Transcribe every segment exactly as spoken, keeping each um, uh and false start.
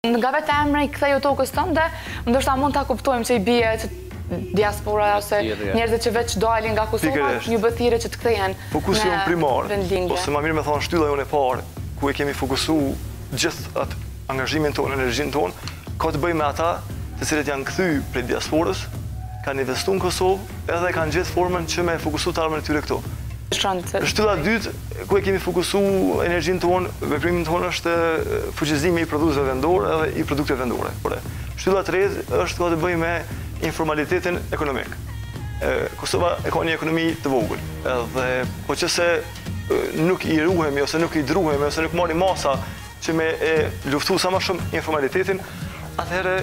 Nga vetë emri ktheju tokës tënde, ndoshta mund ta kuptojmë që i bie që diaspora ose njerëzit që veç dalin nga Kosova, një bë thirrje që të kthehen. Fokusi jon primar, ose më mirë me thonë shtylla jonë e parë, ku e kemi fokusu gjithë atë angazhimin tonë, energjinë tonë, ka të bëjë me ata të cilët janë kthy prej diasporës, kanë investuar në Kosovë, edhe kanë gjetë formën që me fokusu të armën e tyre këto. Shtylla e dytë, ku e kemi fokusu energjinë tonë, veprimin tonë është fuqizimi i prodhuesve vendor edhe i produkteve vendore. Shtylla e tretë është ka të bëjë me informalitetin ekonomik. Kosova e ka një ekonomi të vogël, edhe po që se nuk i ruhemi ose nuk i druhemi ose nuk marrim masa që me e luftu sa më shumë informalitetin, atëherë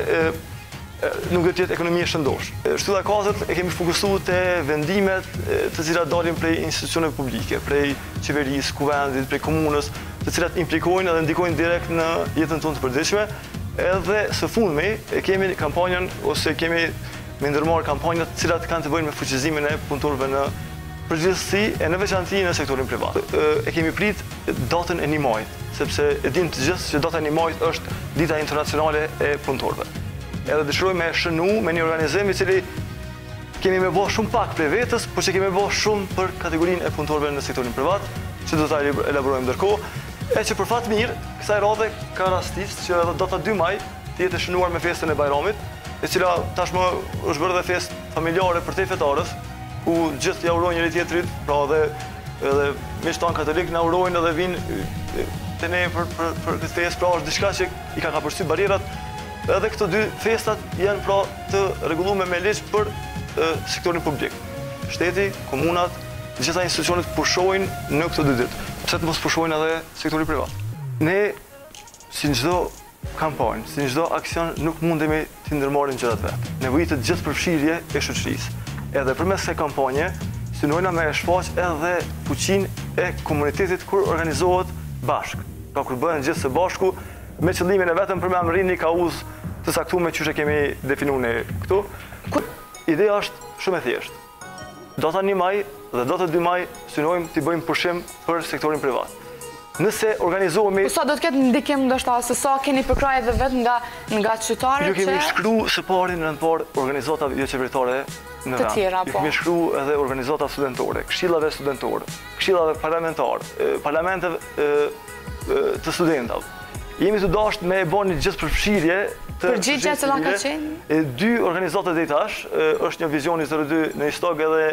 nuk do të jetë ekonomia shëndosh. Shtylla e katërt e kemi fokusuar te vendimet të cilat dalin prej institucioneve publike, prej qeverisë, kuvendit, prej komunës, të cilat implikojnë edhe ndikojnë direkt në jetën tonë të përditshme. Edhe së fundmi e kemi kampanjën ose kemi me ndërmarrë kampanjat të cilat kanë të bëjnë me fuqizimin e punëtorëve në përgjithësi e në veçanti në sektorin privat. E kemi prit datën e një majit, sepse e dim të gjithë që data e një majit është dita internacionale e punëtorëve. Edhe dëshiroj me shënu me një organizim i cili kemi me bo shumë pak prej vetës, por që kemi me bo shumë për kategorinë e punëtorëve në sektorin privat, që do ta elaborojmë ndërkohë, e që për fat mirë, kësaj radhe ka rastis që edhe data dy maj të jetë shënuar me festën e Bajramit, e cila tashmë është bërë dhe festë familjare për te fetarës, ku gjithë ja urojnë njëri tjetrit, pra edhe edhe miqtan katolik na urojnë edhe vinë te ne për për për këtë festë, pra është diçka që i ka kapërcy barrierat. Edhe këto dy festat janë pra të rregulluar me ligj për sektorin publik. Shteti, komunat, gjitha institucionet pushojnë në këto dy ditë. Pse të mos pushojnë edhe sektori privat? Ne, si në çdo kampanjë, si në çdo aksion, nuk mundemi të ndërmarrim gjërat vetë. Nevojitet gjithë përfshirje e shoqërisë. Edhe përmes kësaj kampanje, synojna me shfaq edhe fuqinë e komunitetit kur organizohet bashk. Pra kur bëhen gjithë së bashku, me qëllimin e vetëm për me amërin një kauzë të saktuar me çështje që kemi definuar ne këtu. Ideja është shumë e thjeshtë. Data një maj dhe data dy maj synojmë të bëjmë pushim për sektorin privat. Nëse organizohemi... Po sa do të ketë ndikim ndoshta se sa keni përkrahje edhe vetë nga nga qytetarët që... Ju kemi shkruar së pari në rëndpar organizatave jo qeveritare në të tjera, po. Ju kemi shkruar edhe organizata studentore, këshillave studentore, këshillave parlamentare, parlamenteve të studentave. Jemi të dashur me e bën një gjithë përfshirje të përgjigja cila ka qenë. Dy organizata deri tash, është një Vizioni zero dy në Istog edhe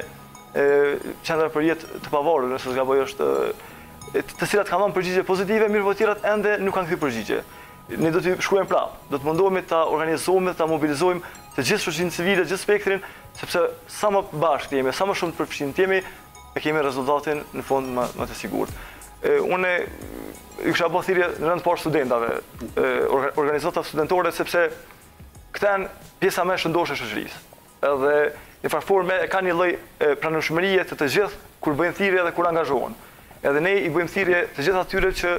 Qendra për jetë të pavarur, nëse zgaboj është të cilat kanë dhënë përgjigje pozitive, mirë po të tjerat ende nuk kanë kthy përgjigje. Ne do t'i shkruajmë prapë, do të mundohemi ta organizohemi, ta mobilizojmë të gjithë shoqërinë civile, gjithë spektrin, sepse sa më bashkë jemi, sa më shumë të përfshirë jemi, e kemi rezultatin në fund më, më të sigurt. Unë ju kisha bërë thirrje në rënd parë studentave, organizata studentore, sepse këta janë pjesa më e shëndoshë e shoqërisë. Edhe në farë forme kanë një lloj pranueshmërie të të gjithë kur bëjnë thirrje dhe kur angazhohen. Edhe ne i bëjmë thirrje të gjithë atyre që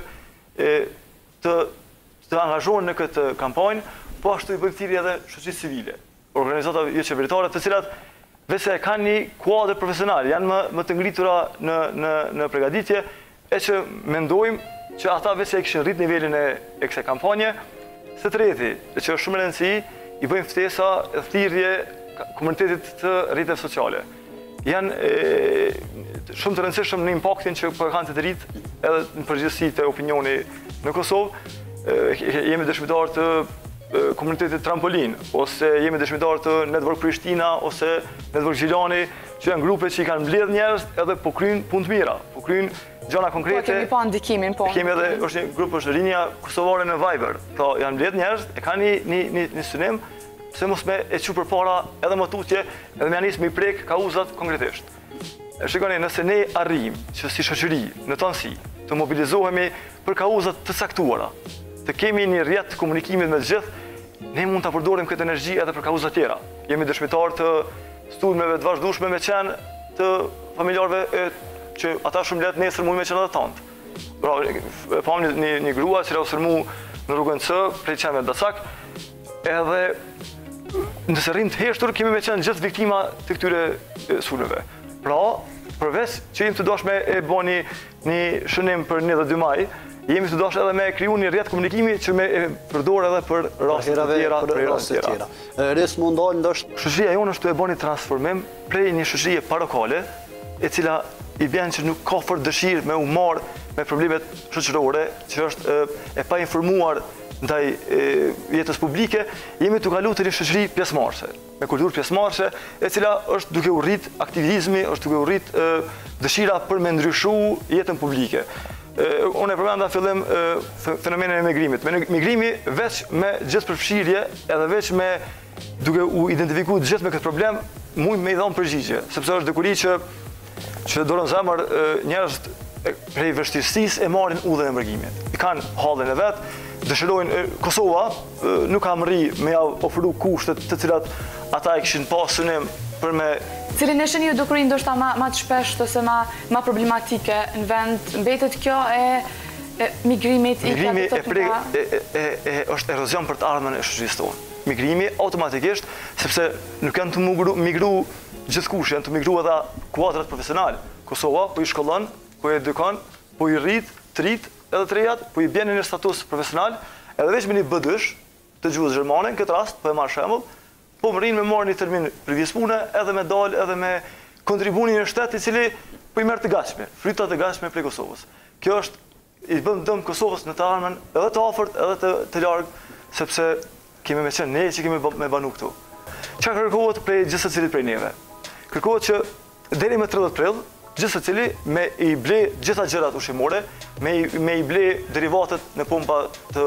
të të angazhohen në këtë kampanjë, po ashtu i bëjmë thirrje edhe shoqërisë civile, organizatave jo qeveritare, të cilat vetë kanë një kuadër profesional, janë më, më të ngritura në në në përgatitje, e që mendojmë që ata vetë e kishin rrit nivelin e, e kësaj kampanje. Së treti, që është shumë e rëndësishme, i bëjmë ftesa e thirrje komunitetit të rrjeteve sociale. Janë e, shumë të rëndësishëm në impaktin që po kanë të të rritë edhe në përgjithësi të opinioni në Kosovë. E, jemi dëshmitar të e, komunitetit Trampolin, ose jemi dëshmitar të Network Prishtina, ose Network Gjilani, që janë grupe që i kanë mbledh njerëz edhe po kryjnë punë të mira, po kryjnë gjëra konkrete. Po kemi pa ndikimin, po. Kemi edhe është një grup është Rinja Kosovare në Viber. Pra janë mbledh njerëz, e kanë një një një, një synim, pse mos me e çu përpara edhe më tutje, edhe më anis me i prek kauzat konkretisht. E shikoni, nëse ne arrijmë që si shoqëri në tonësi të mobilizohemi për kauzat të caktuara, të kemi një rrjet të komunikimit me të gjithë, ne mund ta përdorim këtë energji edhe për kauza tjera. Jemi dëshmitar të studimeve të vazhdueshme me qenë të familjarëve e, që ata shumë lehtë nesër mund me qenë edhe tant. Pra, pam një, një, një grua që u sërmu në rrugën C prej qenëve Dacak, edhe nëse rrim të heshtur kemi me qenë gjithë viktima të këtyre sulmeve. Pra, përveç që jemi të dashme e bëni një shënim për një dhe dy maj, jemi të dashur edhe me kriju një rrjet komunikimi që me përdor edhe për raste të tjera, për raste të tjera. Res mund dalë ndoshta. Shoqëria jonë është të e bëni transformim prej një shoqërie parokale, e cila i bën që nuk ka fort dëshirë me u marr me problemet shoqërore, që është e pa informuar ndaj jetës publike, jemi të kalu të një shoqëri pjesëmarrëse, me kulturë pjesëmarrëse, e cila është duke u rrit aktivizmi, është duke u rrit dëshira për me ndryshu jetën publike. Unë e përmenda fillim fenomenin e migrimit. Migrimi veç me gjithë përfshirje edhe veç me duke u identifiku gjithë me këtë problem, mund me i dhonë përgjigje, sepse është dëkuri që që dorën zemër njerëz prej vështirësisë e marrin udhën e mërgimit. I kanë hallin e vet, dëshirojnë Kosova nuk ka mri me ja ofru kushtet të cilat ata e kishin pas synim për me... Cilin e shëni ju dukuri ndoshta ma të shpesht ose ma problematike në vend, mbetet kjo e migrimit i Migrimi është erozion për të ardhmen e shoqërisë tonë. Migrimi automatikisht, sepse nuk janë të migru gjithkush, janë të migru edhe kuadrat profesional. Kosova po i shkollon, po i edukon, po i rrit, të rrit edhe të rejat, po i bjen një status profesional, edhe veç me një bëdësh të gjuhës gjermane, në këtë rast, po e marrë shembull, po më rinë me marrë një termin përvjes pune, edhe me dalë, edhe me kontribuni në shtet i cili po i merë të gatshme, frytat të gatshme prej Kosovës. Kjo është, i bëm dëm Kosovës në të armen, edhe të afërt, edhe të largë, sepse kemi me qenë ne që kemi me banu këtu. Qa kërkohet prej gjithë se cilit prej neve? Kërkohet që deri me tridhjetë prill, gjithë se cili me i ble gjitha gjërat ushqimore, me i ble derivatet në pompa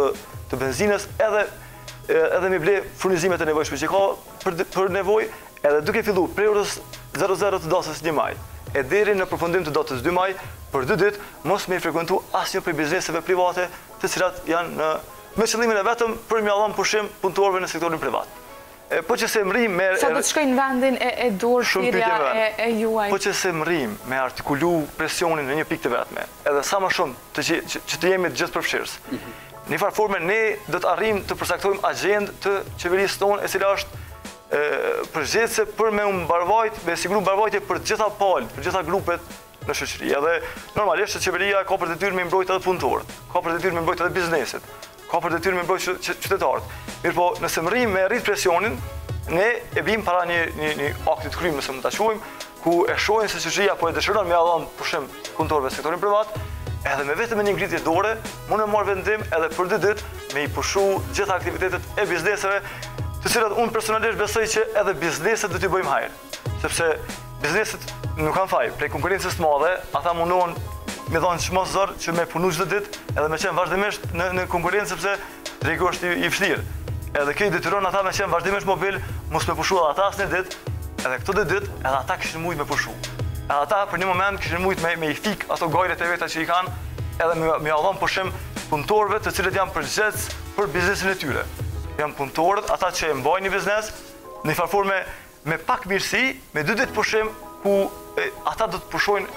të benzinës, edhe edhe me ble furnizimet e nevojshme që ka për nevoj, edhe duke fillu prej orës zero zero të datës një maj, e deri në përfundim të datës dy maj, për dy ditë, mos me i frekuentu asnjë prej bizneseve private të cilat janë me qëllimin e vetëm për mja dhënë pushim punëtorëve në sektorin privat. Po që se mërim me... Sa do të shkojnë vendin e dorë shirja e juaj? Po që se mërim me artikulu presionin në një pikë të vetme, edhe sa më shumë që të jemi gjithë përfshirës. Një farë forme, ne do të arrim të përsaktojmë agendë të qeverisë tonë, e cila është përgjithëse për me mbarvajt, me siguru mbarvajtje për gjitha palë, për gjitha grupet në shoqëri. Edhe normalisht që qeveria ka për detyrë me mbrojt edhe punëtorët, ka për detyrë me mbrojt edhe bizneset, ka për detyrë me mbrojt qytetarët. Mirë po, nëse mërim me rrit presionin, ne e bim para një aktit krymë, nëse më të quajmë, ku e shojnë se shoqëria po e dëshiron me adhon pushim punëtorëve në sektorin privat, edhe me vetëm një ngritje dore, mund e marrë vendim edhe për dy ditë me i pushu gjitha aktivitetet e bizneseve, të cilat unë personalisht besoj që edhe bizneset do t'i bëjmë hajër. Sepse bizneset nuk kanë faj, prej konkurencës të madhe, ata mundohen me dhonë që mos zërë që me punu çdo ditë, edhe me qenë vazhdimisht në konkurencë, sepse drejku është i vështirë. Edhe kjo i detyron ata me qenë vazhdimisht mobil, mos me pushu edhe ata asnjë ditë, edhe këto dy ditë, edhe ata kishin mujt me pushu. Edhe ata për një moment kishin mujt me i fik ato gajret e veta që i kanë, edhe me ia dhënë pushim punëtorëve të cilët janë përgjegjës për biznesin e tyre. Janë punëtorët, ata që e mbajnë një biznes, në një farë forme me pak mirësi, me dy ditë pushim, ku ata do të pushojnë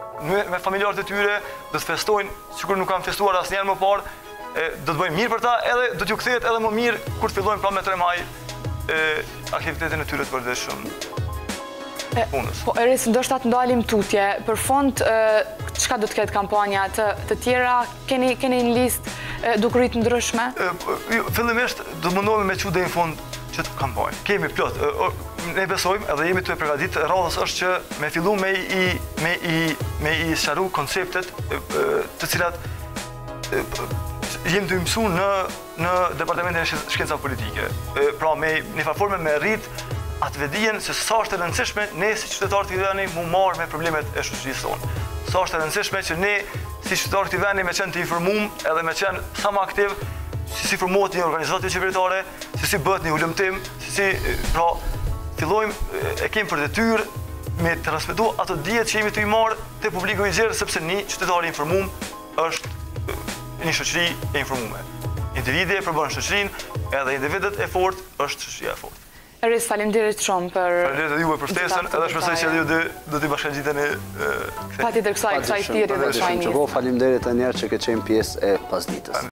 me familjarët e tyre, do të festojnë, sikur nuk kanë festuar asnjëherë më parë, do të bëjmë mirë për ta, edhe do t'ju kthehet edhe më mirë kur të fillojnë pra me tre maj aktivitetin e tyre të përditshëm. Po, Eris, ndoshta të ndalim tutje. Për fond, çka do të ketë kampanja të tjera? Keni një listë dukurit ndryshme? Fillimisht, do mundohemi me çu deri në fund çet kampanjë. Kemi plot. Ne besojmë edhe jemi të përgatitur. Radhës është që me fillu me i me i me i sqaru konceptet të cilat jemi të mësu në në Departamentin e Shkencave Politike. Pra me një farë forme me rrit atë vedijen se sa është e rëndësishme ne si qytetarë të veni mu marrë me problemet e shoqërisë tonë. Sa është e rëndësishme që ne si qytetarë të veni me qenë të informuar edhe me qenë sa më aktiv, si si formohet një organizatë qeveritare, si si bëhet një ulëmtim, si si pra fillojmë e kemi për detyrë me transmetu ato dijet që jemi të i marrë te publiku i gjerë, sepse një qytetar i informuar është një shoqëri e informuar. Individi e përbën shoqërinë, edhe individet e fortë është shoqëria e fortë. Eris, faleminderit shumë për... Faleminderit edhe juve për ftesën, edhe shpresoj që ju do t'i bashkangjiteni kthehej. Patjetër kësaj kësaj thirrje dhe kësaj nisë. Faleminderit edhe një herë që ke qenë pjesë e pasditës.